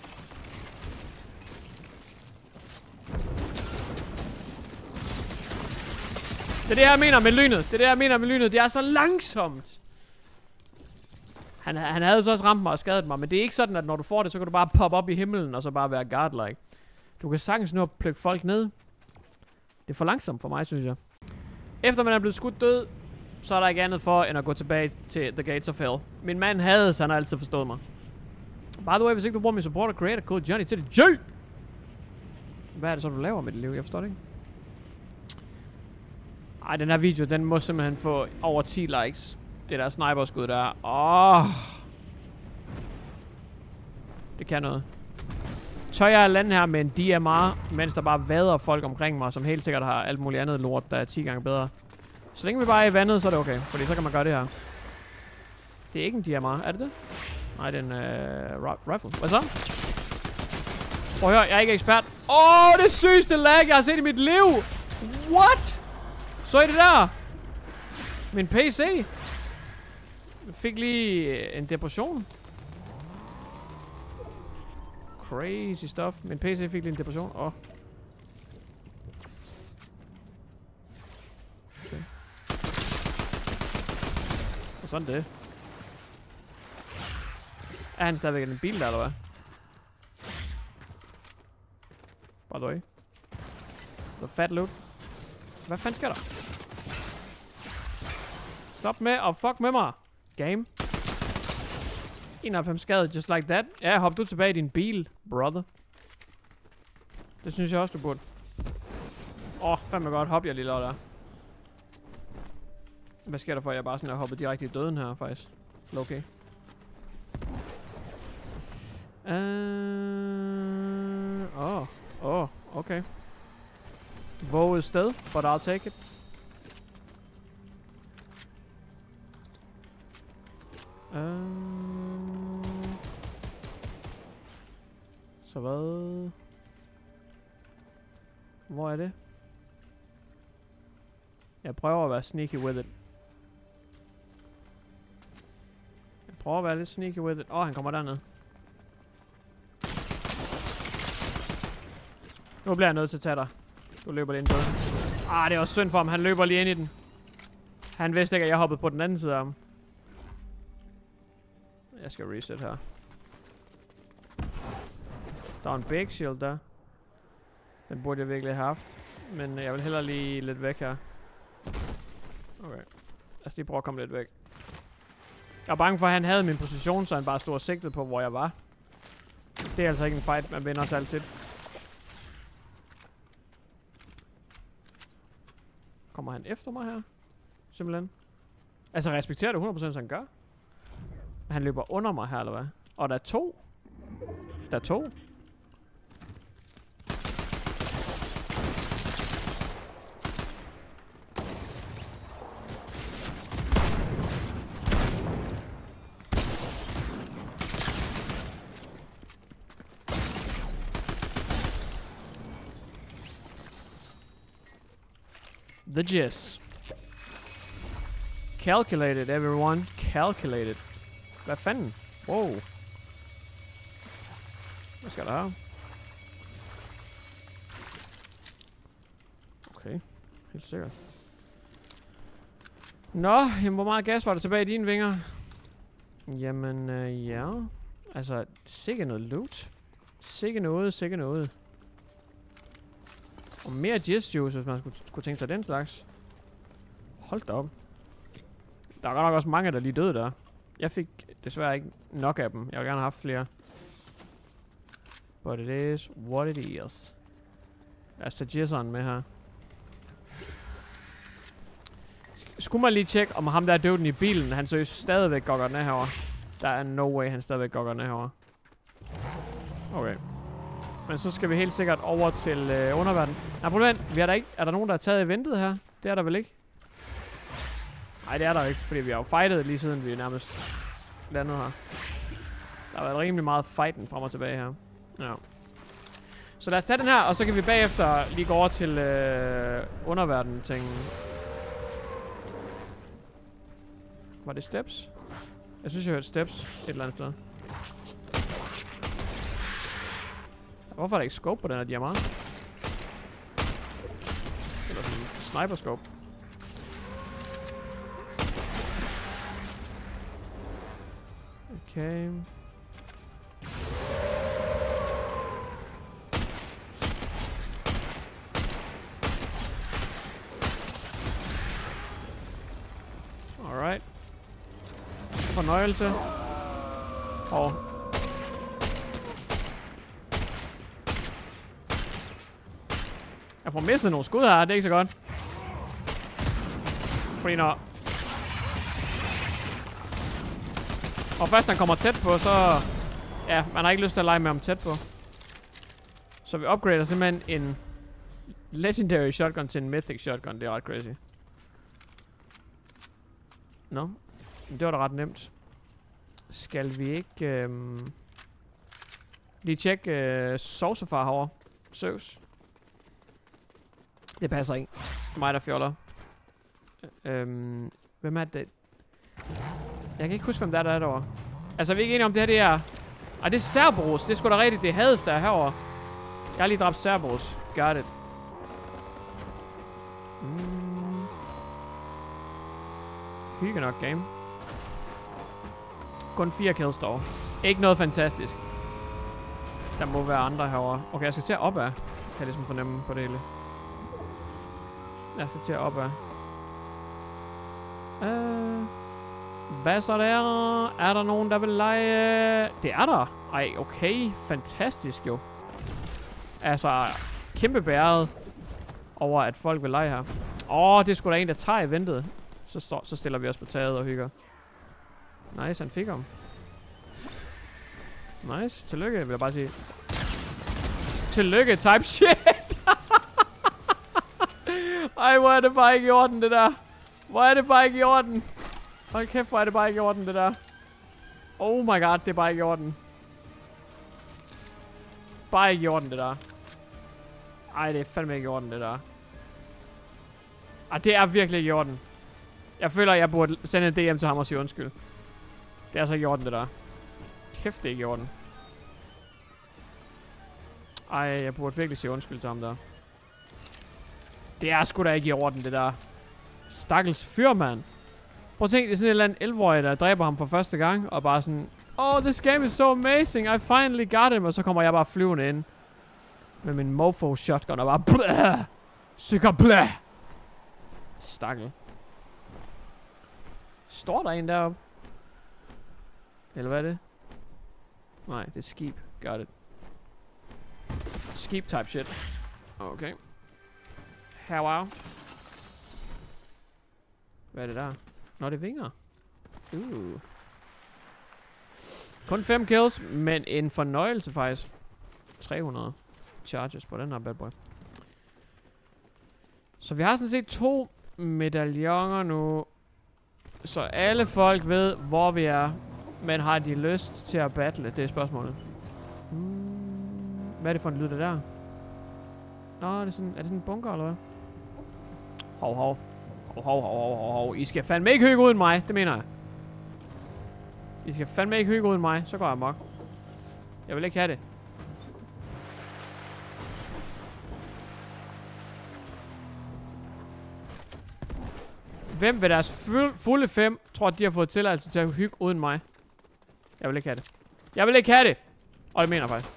Det er det, jeg mener med lynet. Det er så langsomt. Han havde så også ramt mig og skadet mig, men det er ikke sådan, at når du får det, så kan du bare poppe op i himlen og så bare være godlike. Du kan sagtens nu at plukke folk ned. Det er for langsomt for mig, synes jeg. Efter man er blevet skudt død, så er der ikke andet for, end at gå tilbage til The Gates of Hell. Min mand havde, så han har altid forstået mig. By the way, hvis ikke du bruger min supporter creator code Johnny til det J! Hvad er det så, du laver med dit liv? Jeg forstår det ikke. Ej, den her video, den må simpelthen få over 10 likes. Det der sniperskud der. Det kan noget. Tør jeg lande her med en DMR, mens der bare vader folk omkring mig, som helt sikkert har alt muligt andet lort, der er 10 gange bedre. Så længe vi bare er i vandet, så er det okay. Fordi så kan man gøre det her. Det er ikke en DMR, er det det? Nej, det er en rifle. Hvad så? Prøv at høre, jeg er ikke ekspert. Det sygeste lag, jeg har set i mit liv! What? Så I det der? Min PC fik lige en depression. Crazy stuff. Min PC fik lige en depression. Okay. Og sådan det. Er han stadigvæk i den bil der, eller hvad? By the way. The fat loot. Hvad fanden sker der? Stop med at fuck med mig. Game. 91 skade, just like that. Ja, hop du tilbage i din bil, brother. Det synes jeg også, du burde. Fandme godt. Hop jeg lige der. Hvad sker der for, at jeg bare sådan er hoppet direkte i døden her, faktisk? Okay. Okay. Våget sted, but I'll take it. Så hvad? Hvor er det? Jeg prøver at være sneaky with it. Jeg prøver at være lidt sneaky with it. Han kommer derned. Nu bliver jeg nødt til at tage dig. Du løber lige ind på den. Det er også synd for ham. Han løber lige ind i den. Han vidste ikke, at jeg hoppede på den anden side af ham. Jeg skal reset her. Der er en big shield der. Den burde jeg virkelig have haft. Men jeg vil hellere lige lidt væk her. Okay. Lad os lige prøve at komme lidt væk. Jeg er bange for, at han havde min position, så han bare stod og sigtede på, hvor jeg var. Det er altså ikke en fight, man vinder til altid. Kommer han efter mig her? Simpelthen. Altså respekterer det 100%, som han gør? Han løber under mig her, eller hvad? Og der er to. Der er to. The Jizz. Calculated, everyone. Calculated. Hvad fanden? Wow. Hvad skal der her? Okay. Helt sikkert. Nå, jamen, hvor meget gas var der tilbage i dine vinger? Jamen, ja. Altså, sikke noget loot. Sikke noget. Og mere Jizz Juice, hvis man skulle tænke sig den slags. Hold da op. Der er godt nok også mange, der lige døde der. Jeg fik desværre ikke nok af dem. Jeg ville gerne have haft flere. But it is what it is. Lad os tage Jizzeren med her. Skulle man lige tjekke, om ham der døden i bilen, han så stadigvæk gokker ned herovre. Der er no way, han stadigvæk gokker ned herovre. Okay. Men så skal vi helt sikkert over til underverdenen. Nej, problemet, vi er der ikke. Er der nogen, der har taget eventet her? Det er der vel ikke? Nej, det er der ikke, fordi vi har jo fightet lige siden vi nærmest landede her. Der har været rimelig meget fighten frem og tilbage her. Ja. Så lad os tage den her, og så kan vi bagefter lige gå over til underverdenen-tingen. Var det steps? Jeg synes, jeg hørte steps et eller andet sted. Hvorfor er der ikke scope på den her diamant? Eller sådan en sniper scope. Okay. Alright. Fornøjelse. Jeg får mistet nogle skud her, det er ikke så godt. Fordi når... Og først han kommer tæt på, så... Ja, man har ikke lyst til at lege med ham tæt på. Så vi upgrader simpelthen en... Legendary shotgun til en mythic shotgun, det er ret crazy. Nå, det var da ret nemt. Skal vi ikke... lige tjekke Saucerfar herovre. Søvs. Det passer ikke. Mig der fjoller. Hvem er det? Jeg kan ikke huske, hvem der er derovre. Altså, vi er ikke enige om det her, det er... Ej, det er Cerberus. Det er sgu da rigtigt. Det er Hades, der er herovre. Jeg har lige dræbt Cerberus. Got it. Hygge nok game. Kun 4 kills dog. Ikke noget fantastisk. Der må være andre herovre. Okay, jeg skal til at opad. Kan jeg ligesom fornemme på det hele. Jeg skal til at opad. Hvad så der? Er der nogen, der vil lege? Det er der. Ej, okay. Fantastisk jo. Altså, kæmpe bæret over, at folk vil lege her. Det er sgu da en, der tager eventet. Så stiller vi os på taget og hygger. Nice, han fik ham. Nice, tillykke, vil jeg bare sige. Tillykke, type shit! Ej, hvor er det bare ikke i orden, det der. Hvor er det bare ikke i orden. Hold kæft, hvor er det bare ikke i orden, det der. Oh my god, det er bare ikke i orden. Bare ikke i orden, det der. Ej, det er fandme ikke i orden, det der. Ej, det er virkelig ikke i orden. Jeg føler, at jeg burde sende en DM til ham og sige undskyld. Det er altså ikke i orden, det der. Kæft, det er ikke i orden. Ej, jeg burde virkelig sige undskyld til ham der. Det er sgu da ikke i orden, det der. Stakkels fyr, mand. Prøv at tænke, det er sådan en eller anden 11-årig, der dræber ham for første gang. Og bare sådan, this game is so amazing. I finally got him. Og så kommer jeg bare flyvende ind. Med min mofo shotgun og bare blæh. Sikker blæh. Stakkel. Står der en deroppe? Eller hvad er det? Nej, det er skib. Got it. Skib type shit. Okay. Wow. Hvad er det der? Nå, det er vinger. Kun 5 kills, men en fornøjelse faktisk. 300 charges på den her bad boy. Så vi har sådan set 2 medaljoner nu. Så alle folk ved, hvor vi er. Men har de lyst til at battle? Det er spørgsmålet. Hvad er det for en lyd, det der? Nå, er det sådan en bunker, eller hvad? Hov. I skal fandme ikke hygge uden mig. Det mener jeg. I skal fandme ikke hygge uden mig. Så går jeg amok. Jeg vil ikke have det. Hvem ved deres fulde 5 tror, at de har fået tilladelse til at hygge uden mig? Jeg vil ikke have det. Jeg vil ikke have det! Og det mener jeg faktisk.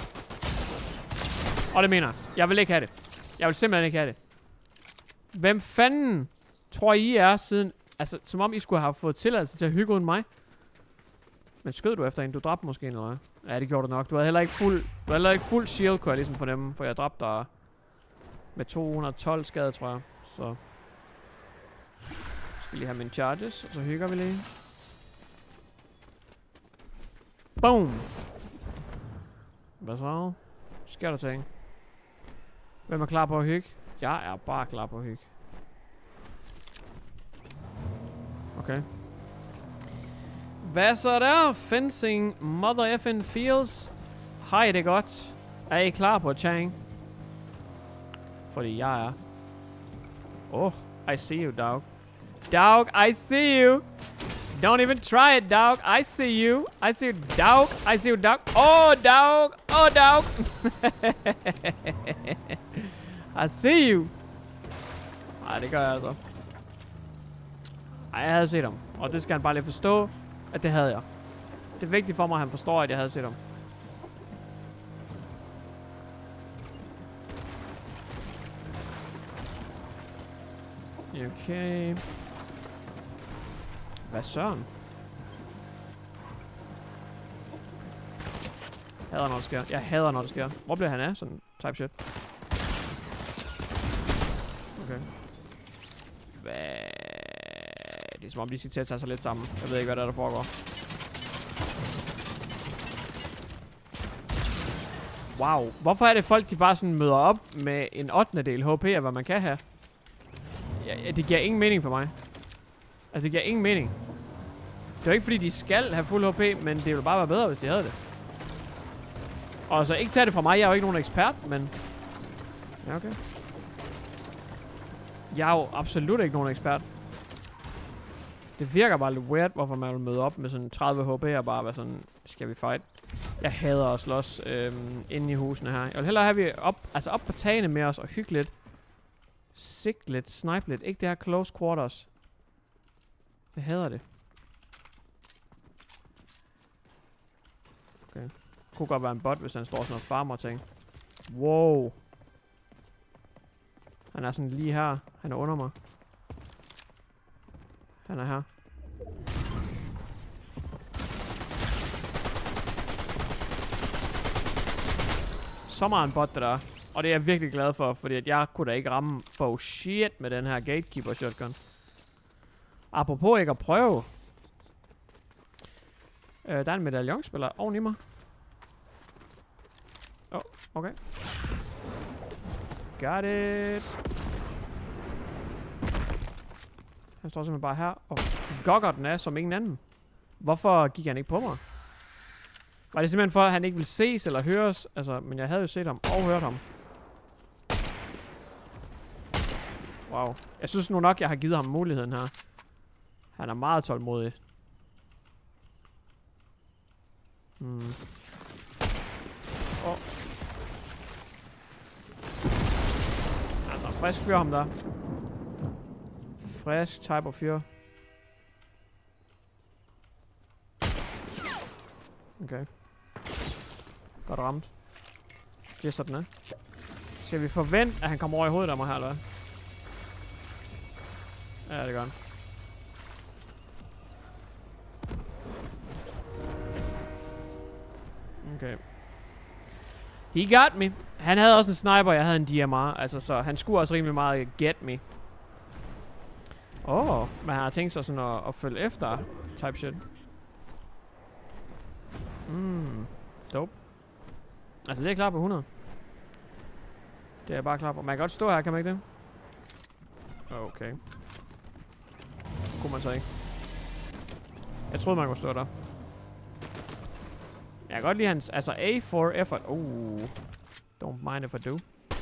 Og det mener jeg. Jeg vil ikke have det. Jeg vil simpelthen ikke have det. Hvem fanden tror I er siden... Altså, som om I skulle have fået tilladelse til at hygge uden mig. Men skød du efter en? Du dræbte måske en, eller hvad? Ja, det gjorde du nok. Du havde heller ikke fuld shield, kunne jeg ligesom fornemme. For jeg dræbte dig med 212 skade, tror jeg. Så... Jeg skal lige have mine charges, og så hygger vi lige. Boom! Hvad så? Sker der ting? Hvem er klar på at hygge? Jeg er bare klar på at hygge. Okay. Hvad så der? Fencing Mother effing Fields. Hej, det er godt. Er I klar på Chang? Fordi jeg er. I see you, dog. Dog, I see you. Don't even try it, dog. I see you. I see you, dog. I see you, dog. Dog. Dog. I see you. Ej, det gør jeg altså. Ej, jeg havde set ham. Og det skal han bare lige forstå, at det havde jeg. Det er vigtigt for mig, at han forstår, at jeg havde set ham. Okay. Hvad søren? Hader når det sker. Jeg hader når det sker. Hvor bliver han af? Sådan type shit. Okay. Hvad? Det er som om de skal til at tage sig lidt sammen. Jeg ved ikke hvad der foregår. Wow. Hvorfor er det folk de bare sådan møder op med en 8. HP af hvad man kan have? Ja, det giver ingen mening for mig. Altså det giver ingen mening. Det er jo ikke fordi de skal have fuld HP, men det ville bare være bedre hvis de havde det. Og så ikke tage det fra mig, jeg er jo ikke nogen ekspert, men... Ja, okay. Jeg er jo absolut ikke nogen ekspert. Det virker bare lidt weird, hvorfor man vil møde op med sådan 30 HP og bare være sådan, skal vi fight? Jeg hader at slås inde i husene her. Jeg vil hellere have vi op på tagene med os og hygge lidt. Sigt lidt, snipe lidt. Ikke det her close quarters. Jeg hader det. Okay. Kunne godt være en bot, hvis han står sådan noget farmer ting. Wow. Han er sådan lige her. Han er under mig. Han er her. Så meget en bot, det der. Og det er jeg virkelig glad for, fordi at jeg kunne da ikke ramme for shit med den her gatekeeper shotgun. Apropos ikke at prøve. Der er en medaillonspiller oven i mig. Okay. Got it. Han står simpelthen bare her og gogger den af som ingen anden. Hvorfor gik han ikke på mig? Var det simpelthen for, at han ikke ville ses eller høres? Altså, men jeg havde jo set ham og hørt ham. Wow. Jeg synes nu nok, jeg har givet ham muligheden her. Han er meget tålmodig. Altså, frisk fyr ham der. Frisk type of fyr. Okay. Godt ramt. Det er sådan, ne? Skal vi forvente, at han kommer over i hovedet af mig her, eller hvad? Ja, det gør han. Okay. He got me. Han havde også en sniper, jeg havde en DMR. Altså, så han skulle også rimelig meget get me. Men han har tænkt sig sådan at følge efter type shit. Dope. Altså, det er klar på 100. Det er bare klar på. Man kan godt stå her, kan man ikke det? Okay. Kunne man så ikke. Jeg troede, man kunne stå der. Jeg kan godt lide hans... Altså, A for effort. Don't mind if I do.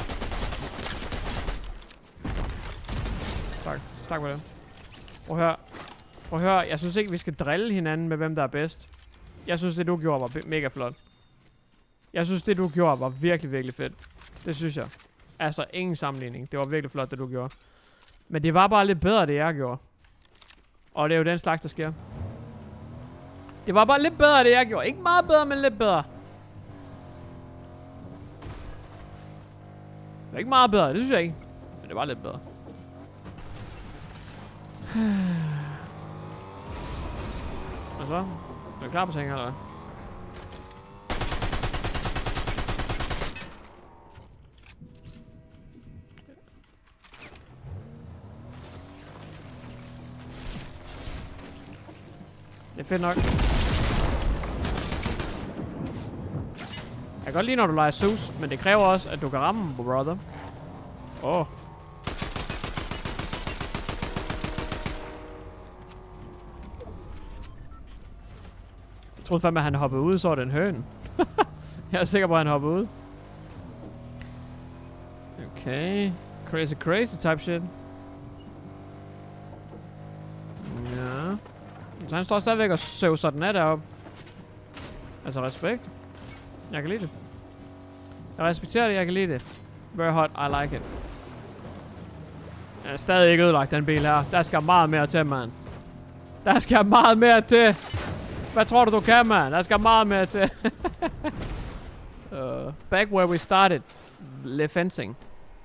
Tak for det. Prøv at høre. Jeg synes ikke, vi skal drille hinanden med, hvem der er bedst. Jeg synes, det du gjorde var mega flot. Jeg synes, det du gjorde var virkelig, virkelig fedt. Det synes jeg. Altså, ingen sammenligning. Det var virkelig flot, det du gjorde. Men det var bare lidt bedre, det jeg gjorde. Og det er jo den slags, der sker. Det var bare lidt bedre, det jeg gjorde. Ikke meget bedre, men lidt bedre. Det var ikke meget bedre, det synes jeg ikke. Men det var lidt bedre. Og så? Er du klar på ting, eller hvad? Det er fedt nok. Jeg kan godt lide, når du leger sus, men det kræver også, at du kan ramme, brother. Jeg troede fandme, at han hoppede ud, så var det en høne. Jeg er sikker på, at han hoppede ud. Okay. Crazy type shit. Ja. Så han står stadigvæk og søver sådan af deroppe. Altså respekt. Jeg kan lide det. Jeg respekterer det, jeg kan lide det. Very hot, I like it. Jeg er stadig ikke ødelagt, den bil her. Der skal meget mere til, mand. Der skal meget mere til. Hvad tror du kan, mand? Der skal meget mere til. Back where we started. Le fencing.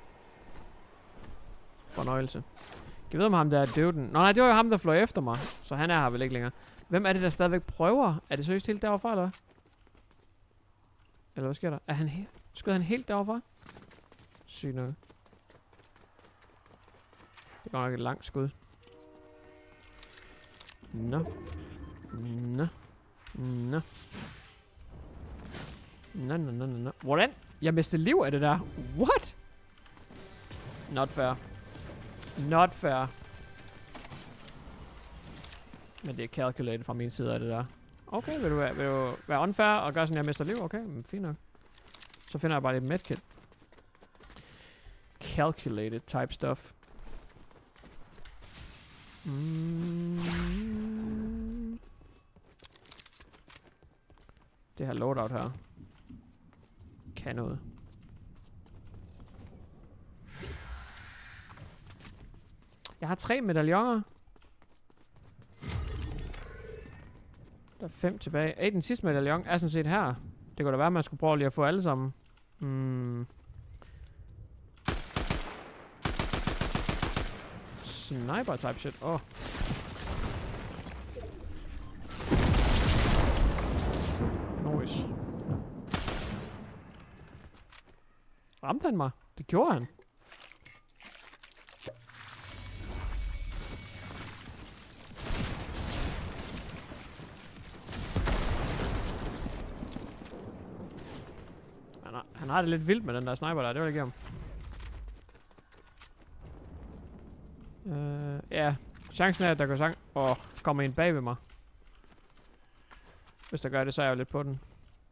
Fornøjelse. Jeg ved om ham der er døden. Nå nej, det var jo ham, der fløj efter mig. Så han er her vel ikke længere. Hvem er det, der stadigvæk prøver? Er det seriøst helt derovre, eller hvad? Eller hvad sker der? Er han helt... Skød han helt derovre? Sygt nok. Det går nok et langt skud. Nå. Hvordan? Jeg mistede liv af det der. What? Not fair. Not fair. Men det er calculated fra min side af det der. Okay, vil du være unfair og gøre sådan, jeg mister liv? Okay, men fint nok. Så finder jeg bare lidt medkit. Calculated type stuff. Det her loadout her. Kan noget. Jeg har 3 medaljoner. Der er 5 tilbage. Den sidste medaljon er sådan set her. Det kunne da være, at man skulle prøve lige at få alle sammen. Sniper type shit. Nice. Ramte han mig? Det gjorde han. Han har det lidt vildt med den der sniper der, det vil jeg give ham. Ja, chancen er, at der går kommer en bag ved mig. Hvis der gør det, så er jeg jo lidt på den.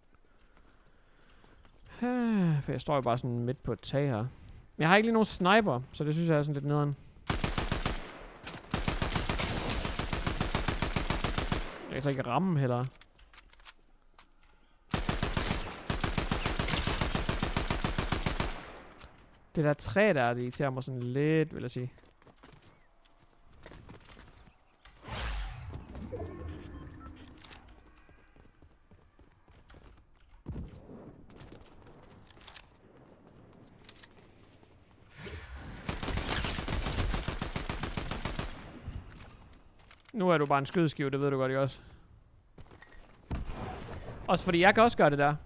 For jeg står jo bare sådan midt på et tag her. Men jeg har ikke lige nogen sniper, så det synes jeg er sådan lidt nederen. Jeg kan så ikke ramme heller. Det der træ der, det irriterer mig sådan lidt, vil jeg sige. Nu er du bare en skydeskive, det ved du godt, ikke også? Også fordi jeg kan også gøre det der.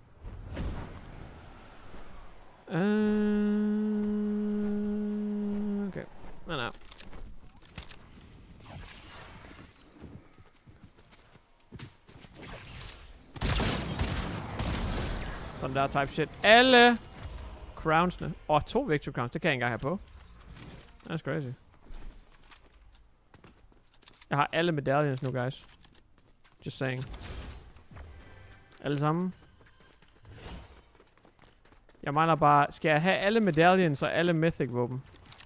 Okay. Nej. Sådan der type shit. Alle crownsene. 2 victory crowns. Det kan jeg ikke engang have på. That's crazy. Jeg har alle medallions nu, guys. Just saying. Alle sammen. Jeg mangler bare... Skal jeg have alle medallions og alle mythic våben?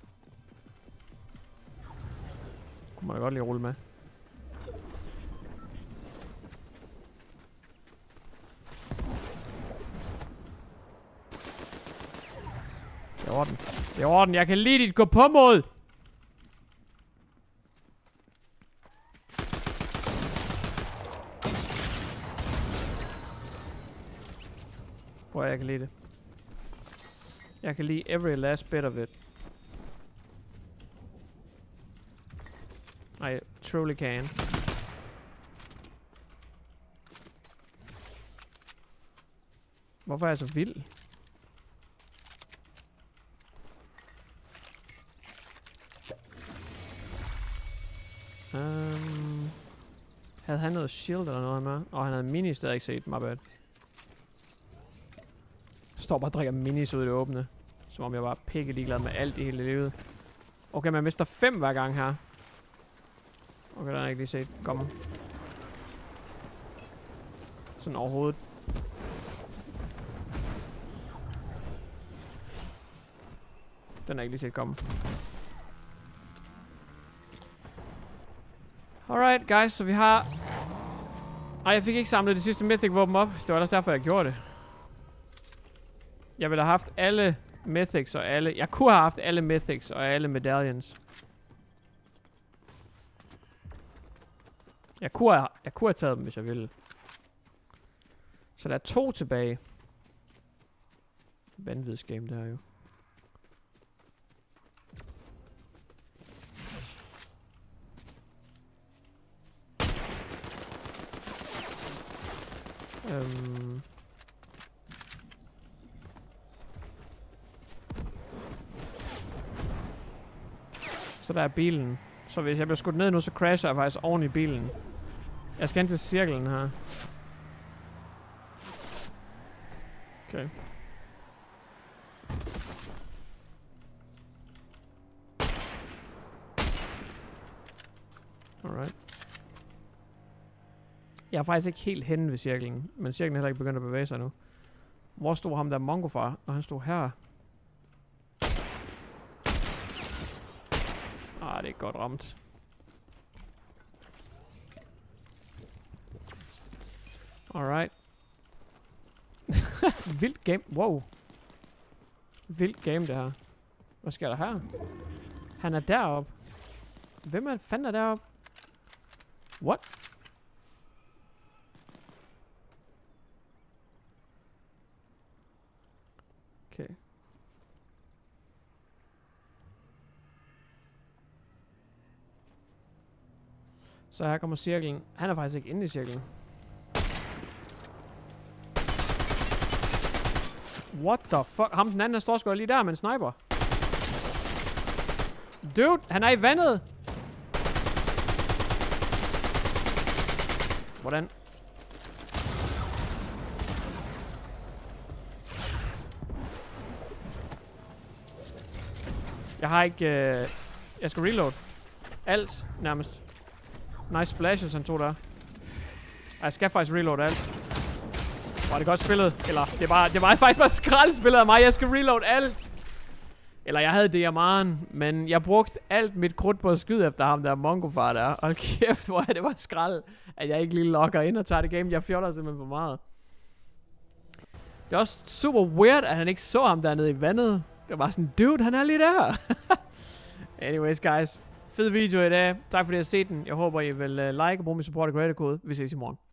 Kunne man da godt lige rulle med. Det er orden. Det er orden. Jeg kan lide dit gå på mod. Prøv, jeg kan lide det. Jeg kan lide every last bit of it. I truly can. Hvorfor er jeg så vild? Havde han noget shield eller noget med? Han havde mini stadig ikke set, my bad. Står bare og drikker minis ud i det åbne. Som om jeg var pikke ligeglad med alt i hele livet. Okay, man mister 5 hver gang her. Okay, den har jeg ikke lige set komme. Sådan overhovedet. Den har jeg ikke lige set komme. Alright, guys, så vi har... jeg fik ikke samlet det sidste mythic våben op. Det var også derfor, jeg gjorde det. Jeg ville have haft alle mythics og alle... Jeg kunne have haft alle mythics og alle medallions. Jeg kunne have taget dem, hvis jeg ville. Så der er 2 tilbage. Vanvittigt game, det her jo. Så der er bilen. Så hvis jeg bliver skudt ned nu, så crasher jeg faktisk oven i bilen. Jeg skal ind til cirklen her. Okay. Alright. Jeg er faktisk ikke helt henne ved cirklen, men cirklen er heller ikke begyndt at bevæge sig nu. Hvor stod ham der mongo fra? Og han stod her. Det er godt ramt. Alright. Vildt game. Wow. Vildt game, det her. Hvad sker der her? Han er deroppe. Hvem er fanden er deroppe? What? Okay. Så her kommer cirklen. Han er faktisk ikke inde i cirklen. What the fuck? Ham den anden, der står sgu lige der med en sniper. Dude, han er i vandet. Hvordan? Jeg har ikke... jeg skal reload. Alt, nærmest. Nice splashes, han tog der. Jeg skal faktisk reload alt. Var det godt spillet? Eller, det var faktisk bare skraldspillet af mig. Jeg skal reload alt. Eller, jeg havde DMR'en, men jeg brugte alt mit krudt på at skyde efter ham der mongofar der. Og kæft, hvor det var skrald, at jeg ikke lige logger ind og tager det game. Jeg fjoller simpelthen for meget. Det er også super weird, at han ikke så ham dernede i vandet. Det var sådan, dude, han er lige der. Anyways, guys. Fed video i dag. Tak fordi I har set den. Jeg håber, I vil like og bruge min support og creator kode. Vi ses i morgen.